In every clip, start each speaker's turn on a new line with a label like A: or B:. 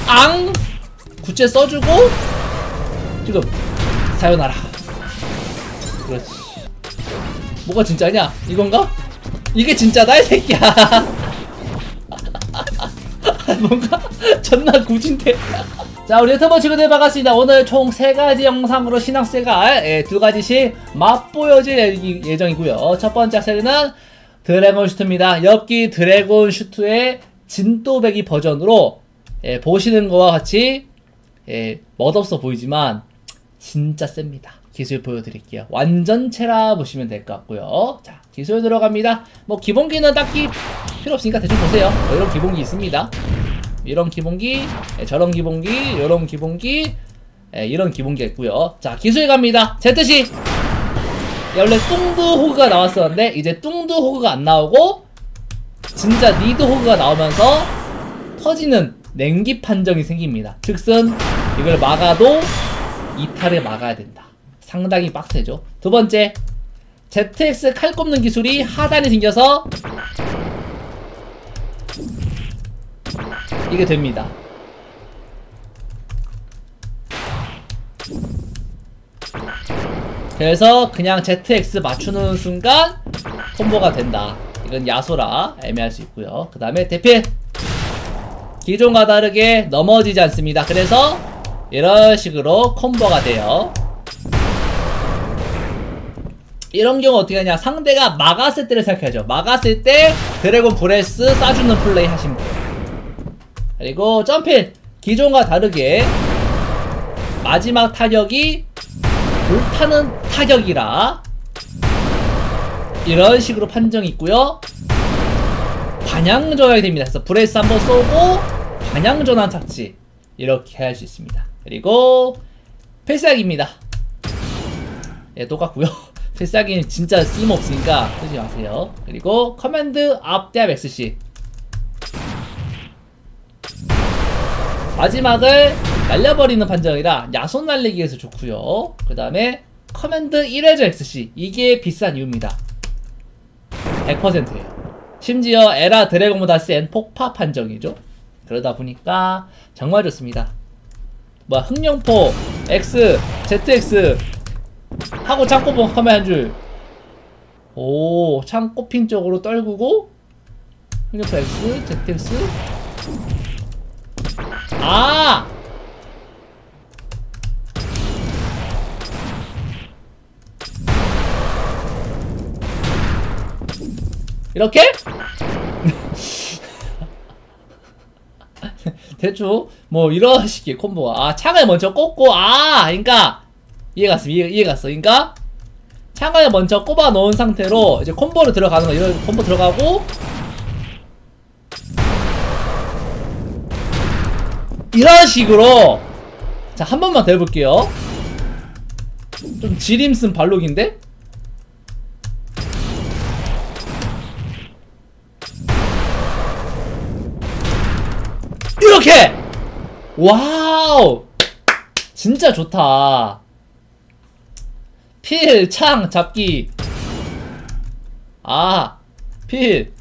A: 앙! 구체 써주고 지금 사요나라. 그렇지. 뭐가 진짜냐? 이건가? 이게 진짜다 이 새끼야. 뭔가 존나 구진데. 자, 우리 유튜버 친구들 반갑습니다. 오늘 총 3가지 영상으로 신학생활 2가지씩 맛보여질 예정이고요. 첫 번째 세리는 드래곤 슈트입니다. 엽기 드래곤 슈트의 진또배기 버전으로 보시는 거와 같이 멋없어 보이지만 진짜 셉니다. 기술 보여드릴게요. 완전체라 보시면 될 것 같고요. 자, 기술 들어갑니다. 뭐 기본기는 딱히 필요 없으니까 대충 보세요. 뭐 이런 기본기 있습니다. 이런 기본기, 저런 기본기, 이런 기본기, 이런 기본기가 있고요. 자, 기술 갑니다. Z시 원래 뚱드 호그가 나왔었는데 이제 뚱드 호그가 안 나오고 진짜 니드 호그가 나오면서 터지는 냉기 판정이 생깁니다. 즉슨 이걸 막아도 이탈을 막아야 된다. 상당히 빡세죠. 두 번째, ZX 칼 꼽는 기술이 하단이 생겨서 이게 됩니다. 그래서 그냥 ZX 맞추는 순간 콤보가 된다. 이건 야소라 애매할 수 있고요. 그 다음에 대필, 기존과 다르게 넘어지지 않습니다. 그래서 이런 식으로 콤보가 돼요. 이런 경우 어떻게 하냐, 상대가 막았을 때를 생각해야죠. 막았을 때 드래곤 브레스 쏴주는 플레이 하시면 돼요. 그리고 점필, 기존과 다르게 마지막 타격이 불타는 타격이라 이런 식으로 판정이 있고요. 방향 전환이 됩니다. 그래서 브레스 한번 쏘고 방향 전환 착지 이렇게 할 수 있습니다. 그리고 필살기입니다. 예, 똑같고요. 필살기는 진짜 쓸모없으니까 쓰지 마세요. 그리고 커맨드 앞대합 XC, 마지막을 날려버리는 판정이라 야손 날리기에서 좋고요. 그 다음에 커맨드 1회전 XC, 이게 비싼 이유입니다. 100%예요. 심지어 에라 드래곤보다 센 폭파 판정이죠. 그러다 보니까 정말 좋습니다. 뭐야, 흑룡포 X, ZX 하고 창고봉 하면 한 줄. 오, 창고핑 쪽으로 떨구고 흑룡포 X, ZX. 아! 이렇게? 대충 뭐 이런 식의 콤보가, 아, 창을 먼저 꽂고, 아, 그러니까 이해갔어. 그러니까 창을 먼저 꼽아 놓은 상태로 이제 콤보를 들어가는 거, 이런 콤보 들어가고 이런 식으로. 자, 한 번만 더 해볼게요. 좀 지림슨 발록인데? 이렇게! 와우! 진짜 좋다. 필, 창, 잡기. 아, 필.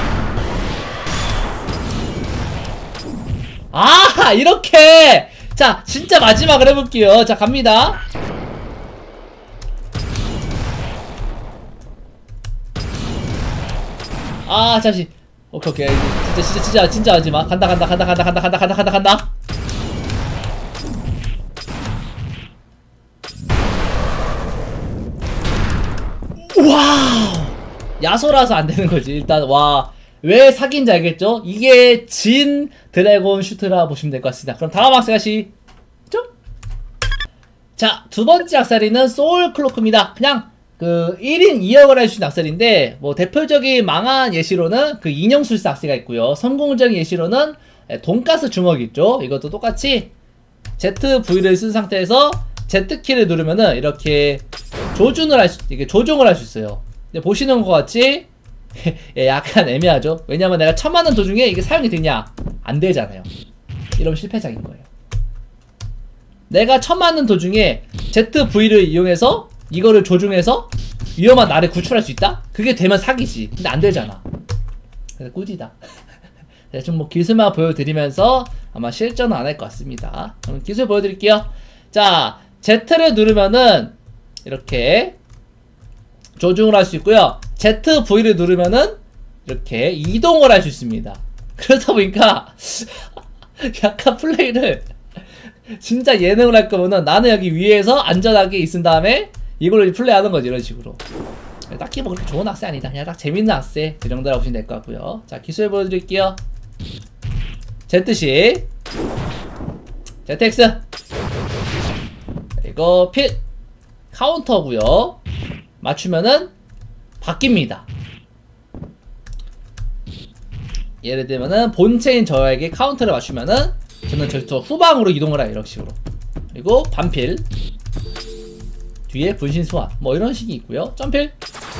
A: 아, 이렇게! 자, 진짜 마지막을 해볼게요. 자, 갑니다. 아, 잠시. 오케이. 진짜 하지마. 간다. 와우! 야소라서 안 되는 거지. 일단, 와. 왜 사기인지 알겠죠? 이게 진 드래곤 슈트라 보시면 될 것 같습니다. 그럼 다음 악세가시죠? 자, 두 번째 악세리는 소울 클로크입니다. 그냥 그 1인 2역을 할 수 있는 악셀인데, 뭐 대표적인 망한 예시로는 그 인형술사 악세가 있고요. 성공적인 예시로는 돈가스 주먹이 있죠. 이것도 똑같이 ZV를 쓴 상태에서 Z키를 누르면은 이렇게 조준을 이게 조종을 할 수 있어요. 근데 보시는 것 같이 예, 약간 애매하죠. 왜냐면 내가 처맞는 도중에 이게 사용이 되냐? 안 되잖아요. 이러면 실패작인 거예요. 내가 처맞는 도중에 ZV를 이용해서 이거를 조종해서 위험한 나를 구출할 수 있다? 그게 되면 사기지. 근데 안 되잖아. 그래서 꾸지다. 대충 뭐 기술만 보여드리면서 아마 실전은 안 할 것 같습니다. 그럼 기술 보여드릴게요. 자, Z를 누르면은 이렇게 조중을 할 수 있고요. ZV를 누르면은 이렇게 이동을 할 수 있습니다. 그러다 보니까 약간 플레이를 진짜 예능을 할 거면은 나는 여기 위에서 안전하게 있은 다음에 이걸로 플레이하는 거지, 이런 식으로. 딱히 뭐 그렇게 좋은 악세 아니다. 그냥 딱 재밌는 악세 그 정도라고 보시면 될 것 같고요. 자, 기술 보여드릴게요. ZC ZX 이거 필 카운터고요. 맞추면은 바뀝니다. 예를 들면은 본체인 저에게 카운터를 맞추면은 저는 저 후방으로 이동을 해요, 이런 식으로. 그리고 반필 뒤에 분신 소환 뭐 이런 식이 있고요. 점필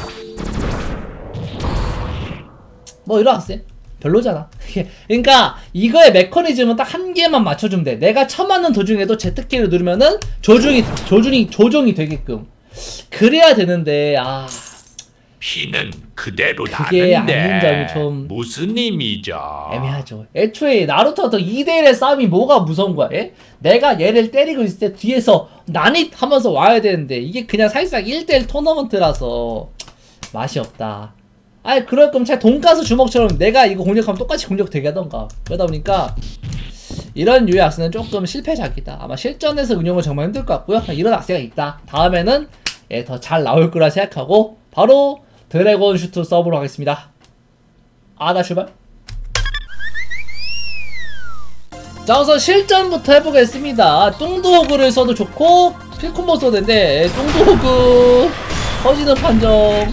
A: 뭐 이런 악세 별로잖아. 그러니까 이거의 메커니즘은 딱 한 개만 맞춰주면 돼. 내가 쳐맞는 도중에도 Z키를 누르면은 조종이 되게끔 그래야 되는데,
B: 피는 그대로
A: 그게
B: 나는데
A: 아닌 점이 좀
B: 무슨 의미죠?
A: 애매하죠. 애초에 나루토가 2대1의 싸움이 뭐가 무서운 거야? 예? 내가 얘를 때리고 있을 때 뒤에서 난잇 하면서 와야 되는데 이게 그냥 사실상 1대1 토너먼트라서 맛이 없다. 아니 그럴 거면 차라리 돈가스 주먹처럼 내가 이거 공격하면 똑같이 공격되게 하던가. 그러다 보니까 이런 유의 악세는 조금 실패작이다. 아마 실전에서 운영은 정말 힘들 것 같고요. 이런 악세가 있다. 다음에는 더 잘 나올 거라 생각하고 바로 드래곤 슈트 서브로 하겠습니다. 나 출발. 자, 우선 실전부터 해보겠습니다. 뚱두호그를 써도 좋고 필콤보 써도 되는데 뚱두호그 터지는 판정.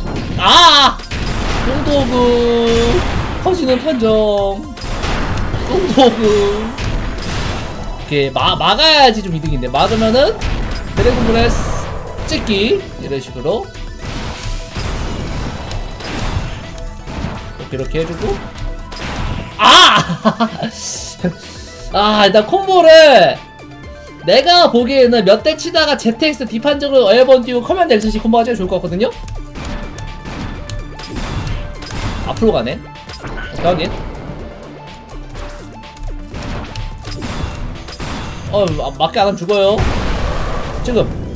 A: 뚱두호그 터지는 판정. 뚱두호그 이렇게 막아야지 좀 이득인데 막으면은 드래곤 브레스 찍기 이런 식으로 이렇게 해주고 일단 콤보를 내가 보기에는 몇 대 치다가 ZX 뒷판정으로 에어본 띄우고 커맨드 XC 콤보가 제일 좋을 것 같거든요? 앞으로 가네. 확인. 맞게 안 하면 죽어요. 지금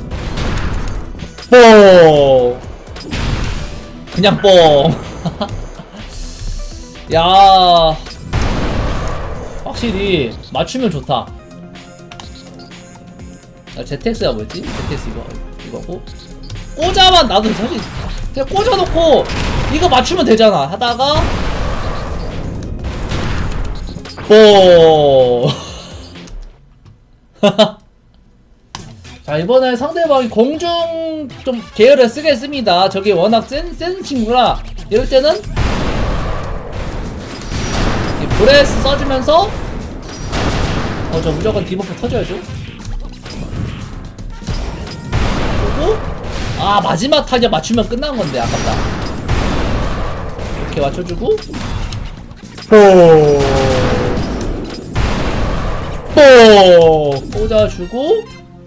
A: 뽕! 그냥 뽕! 야, 확실히 맞추면 좋다. ZX가 뭐였지? ZX 이거고 꽂아만 나도 사실 그냥 꽂아놓고 이거 맞추면 되잖아 하다가 뽕. 자, 이번에 상대방이 공중 좀 계열을 쓰겠습니다. 저게 워낙 센 친구라 이럴 때는 브레스 써주면서 저 무조건 디버프 터져야죠. 그리고 마지막 타격 맞추면 끝난 건데 아깝다. 이렇게 맞춰주고 꽂아주고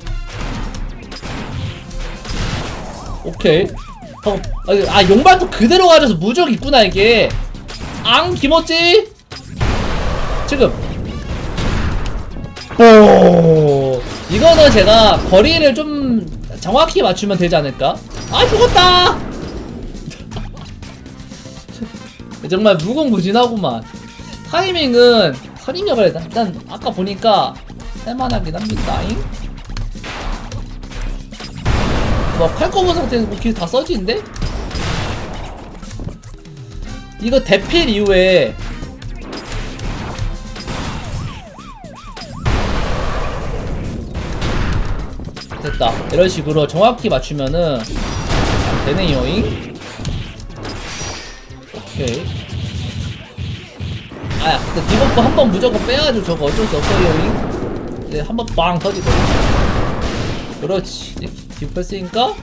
A: 오케이. 용발도 그대로 가져서 무적 있구나 이게. 김어찌 지금 이거는 제가 거리를 좀 정확히 맞추면 되지 않을까? 죽었다. 정말 무궁무진하구만. 타이밍은 선임력을 일단 아까 보니까 할만하긴 합니다. 뭐 칼거부 상태에서 뭐 길 다 써지는데? 이거 대필 이후에 됐다. 이런 식으로 정확히 맞추면은 되네요잉. 오케이. 근데 디버프 한번 무조건 빼야죠. 저거 어쩔 수 없어요잉. 이제 한번 빵 터지거든. 그렇지. 디버프 했으니까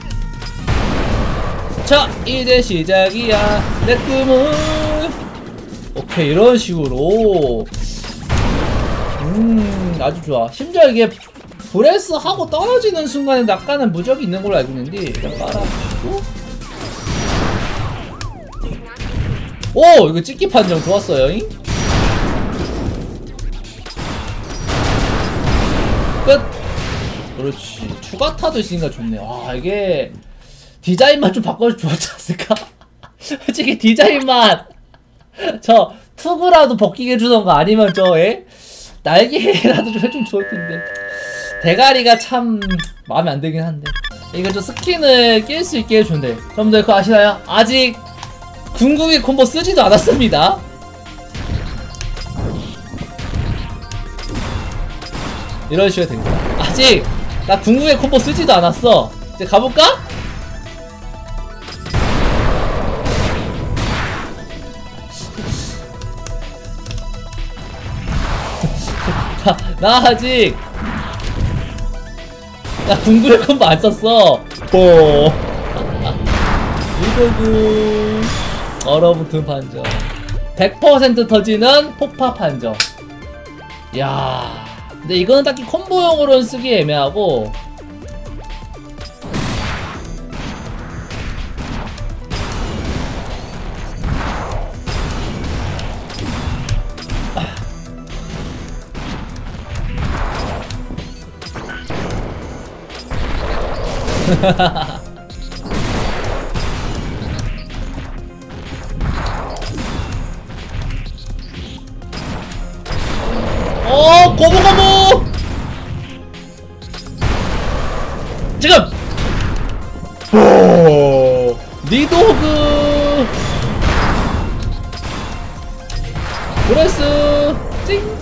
A: 자, 이제 시작이야 내 꿈은. 오케이, 이런 식으로 아주 좋아. 심지어 이게 브레스 하고 떨어지는 순간에 약간은 무적이 있는 걸로 알고 있는데 일단 깔아주고 이거 찍기 판정 좋았어요. 끝. 그렇지. 추가타도 있으니까 좋네요. 아 이게 디자인만 좀 바꿔주면 좋았지 않을까? 솔직히 디자인만 저 투구라도 벗기게 해주던가 아니면 저 날개라도 좀 해주면 좋을 텐데. 대가리가 참 마음에 안 들긴 한데 이거 좀 스킨을 낄 수 있게 해준대. 여러분들 그거 아시나요? 아직 궁극의 콤보 쓰지도 않았습니다. 이런 식으로 됩니다. 아직 나 궁극의 콤보 쓰지도 않았어. 이제 가볼까? 나 아직 나 궁극의 콤보 안 썼어. 이거구 얼어붙은 판정 100% 터지는 폭파 판정. 야 근데 이거는 딱히 콤보용으로는 쓰기 애매하고 고무고무 지금 리도그 브레스 찡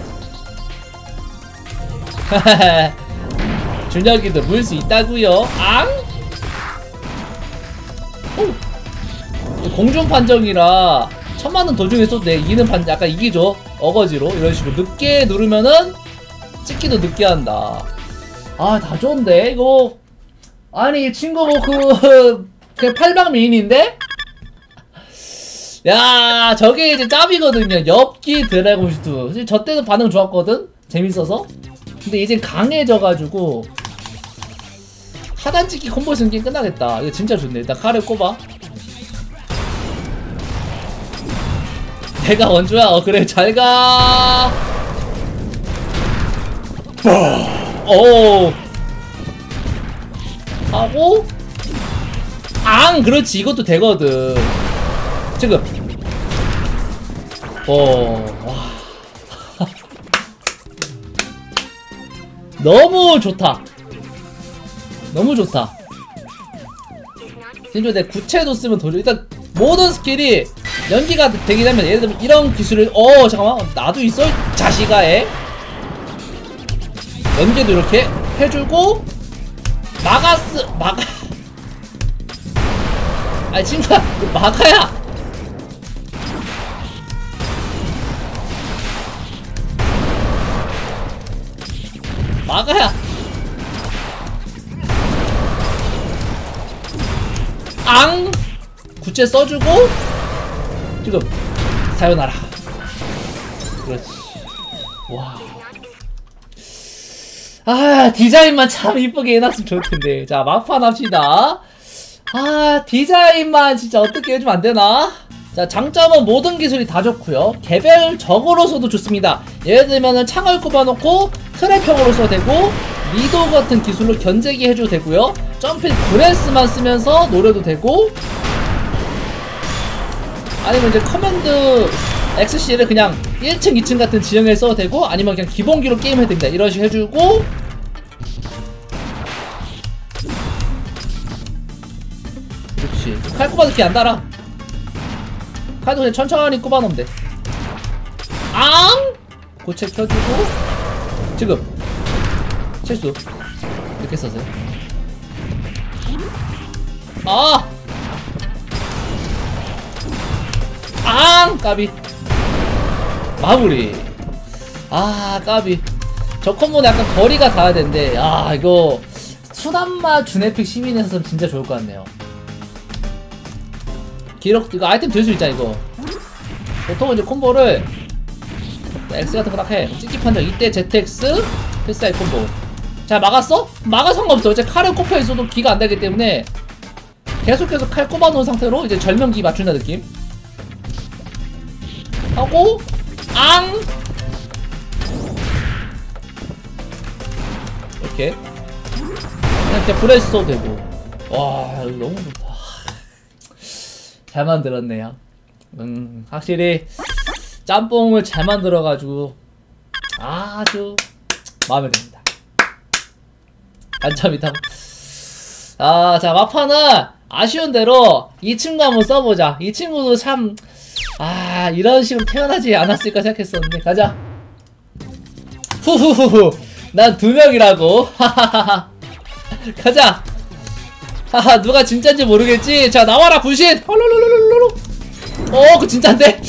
A: 준혁이도 물 수 있다구요. 앙 공중 판정이라 천만원 도중에 써도 돼. 이기는 판정 약간 이기죠. 어거지로 이런 식으로 늦게 누르면은 찍기도 늦게 한다. 아 다 좋은데 이거. 아니 친구 뭐 그 팔방 미인인데? 야 저게 이제 짭이거든요. 엽기 드래곤 슈트. 저 때도 반응 좋았거든. 재밌어서. 근데 이제 강해져가지고 하단 찍기 콤보 쓰는 게 끝나겠다. 이거 진짜 좋네. 일단 칼을 꼽아. 내가 원조야. 그래 잘가. 오 하고 앙 그렇지. 이것도 되거든 지금. 와 너무 좋다. 너무 좋다. 진짜 내 구체도 쓰면 더 좋아. 일단 모든 스킬이 연기가 되게 되면 예를 들면 이런 기술을 잠깐만 나도 있어 자식아에 연계도 이렇게 해주고 막아 아니 친구야 막아야 앙 구체 써주고 지금 사요나라. 그렇지. 와. 아 디자인만 참 이쁘게 해놨으면 좋을텐데. 자 막판 합시다. 아 디자인만 진짜 어떻게 해주면 안되나. 자 장점은 모든 기술이 다 좋고요. 개별적으로서도 좋습니다. 예를 들면은 창을 꼽아놓고 트랩형으로 써도 되고 리도 같은 기술로 견제기 해줘도 되고요. 점필 브레스만 쓰면서 노려도 되고 아니면 이제 커맨드 XC를 그냥 1층 2층 같은 지형에 써도 되고 아니면 그냥 기본기로 게임 해도 됩니다. 이런 식으로 해주고 그렇지. 칼 꼽아도 키 안 달아. 칼도 그냥 천천히 꼽아놓으면 돼. 앙! 고체 켜주고 지금 실수 이렇게 써서요. 앙! 까비 마무리. 까비. 저 콤보는 약간 거리가 닿아야 되는데 이거 수단마 준에픽 시민에서 쓰면 진짜 좋을 것 같네요. 기록 이거 아이템 들 수 있잖아. 이거 보통 이제 콤보를 X 같은 거 딱 해. 찍기 판정 이때 ZX 패스아이 콤보. 자 막았어? 막아 상관없어. 이제 칼을 꼽혀 있어도 기가 안 되기 때문에 계속해서 칼 꼽아 놓은 상태로 이제 절명기 맞춘다 느낌 하고 앙 이렇게 그냥 브레스 써도 되고. 와 이거 너무 좋다. 잘 만들었네요. 확실히 짬뽕을 잘 만들어가지고 아주 마음에 듭니다. 단점이다. 자 막판은 아쉬운 대로 이 친구 한번 써보자. 이 친구도 참 이런 식으로 태어나지 않았을까 생각했었는데. 가자. 후후후후. 난 2명이라고. 가자. 하하 누가 진짜인지 모르겠지. 자 나와라 분신. 헐롤롤롤롤. 그거 진짜인데.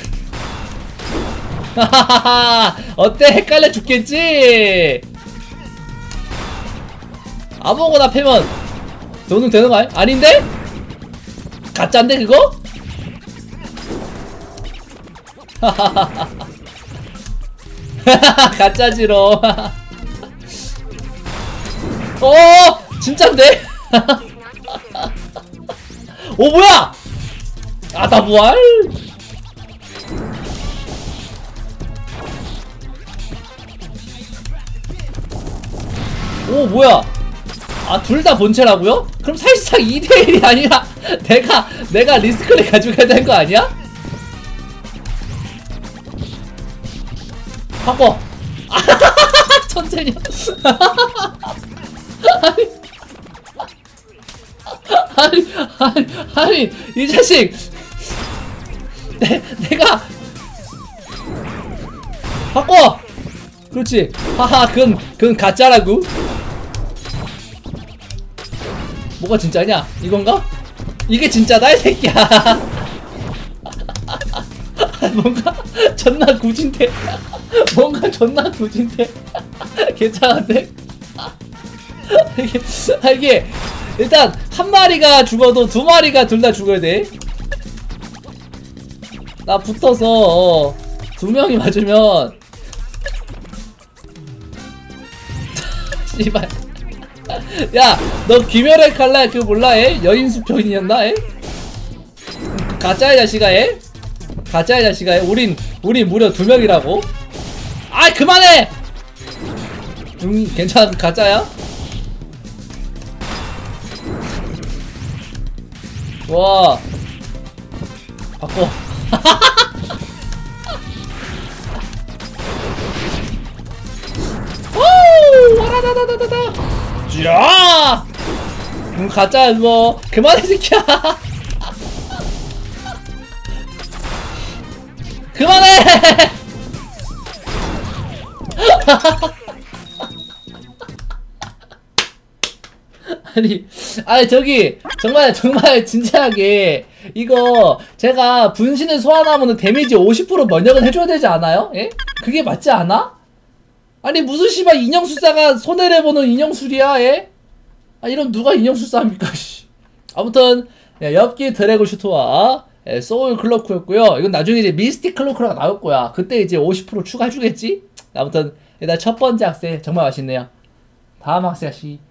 A: 하하하 어때? 헷갈려 죽겠지? 아무거나 패면 돈은 되는 거 아닌데? 가짜인데 그거? 하하하 가짜지로. 진짠데? 오 뭐야? 나 부활? 오 뭐야? 둘 다 본체라고요? 그럼 사실상 2대1이 아니라 내가 리스크를 가져가야 되는 거 아니야? 바꿔. 천재냐? 아니 이 자식 내가 바꿔. 그렇지. 하하 그건 가짜라고. 뭐가 진짜냐? 이건가? 이게 진짜다 이 새끼야. 뭔가 존나 구진태. 뭔가 존나 구진태. 괜찮은데? 이게 일단 한 마리가 죽어도 2마리가 둘 다 죽어야 돼. 나 붙어서 2명이 맞으면 씨발. 야, 너 귀멸의 칼날 그거 몰라? 여인수 편이었나? 가짜의 자식아. 가짜의 자식아. 우린 무려 2명이라고. 그만해. 괜찮아. 가짜야? 와. 바꿔. 오! 와라다다다다다. 쥐라! 가짜야 그거. 그만해 새끼야. 그만해. 아니 저기 정말 진지하게 이거 제가 분신을 소환하면 데미지 50% 면역은 해줘야 되지 않아요? 예? 그게 맞지 않아? 아니 무슨 씨발 인형술사가 손해를 보는 인형술이야? 예? 이런 누가 인형술사 합니까? 씨. 아무튼 엽기 드래곤 슈터와 소울 클로크였고요. 이건 나중에 이제 미스틱 클로크가 나올 거야. 그때 이제 50% 추가해주겠지? 아무튼 일단 첫 번째 학생 정말 맛있네요. 다음 학생 씨.